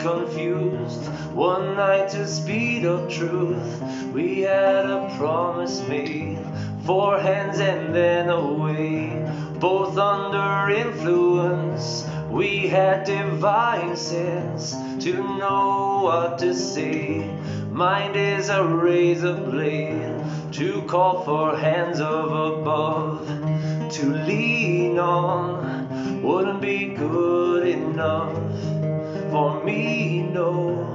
confused. One night to speed up truth, we had a promise made. 4 hands and then away, both under influence. We had divine sense to know what to say. Mind is a razor blade to call for hands of above. To lean on wouldn't be good enough for me, no.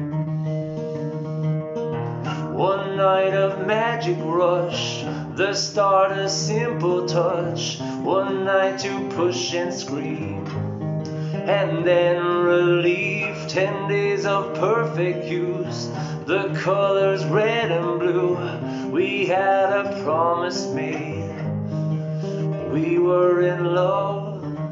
One night of magic rush, the start a simple touch. One night to push and scream, and then relief. 10 days of perfect use, the colors red and blue. We had a promise made, we were in love.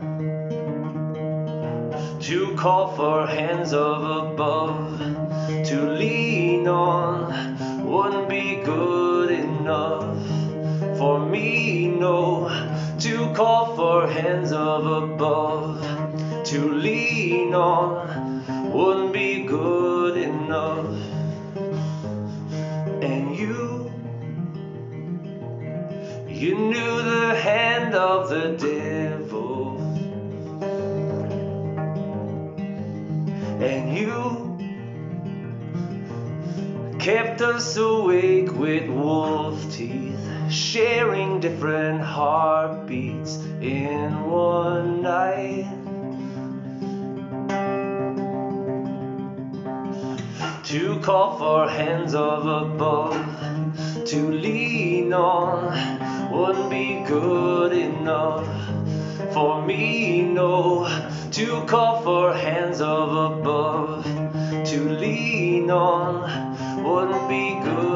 To call for hands of above, to lean on wouldn't be good enough for me, no. To call for hands of above, to lean on wouldn't be good enough. And you knew the hand of the devil, and you kept us awake with wolf teeth, sharing different heartbeats in one night. To call for hands of above, to lean on wouldn't be good enough for me, no. To call for hands of above, to lean on wouldn't be good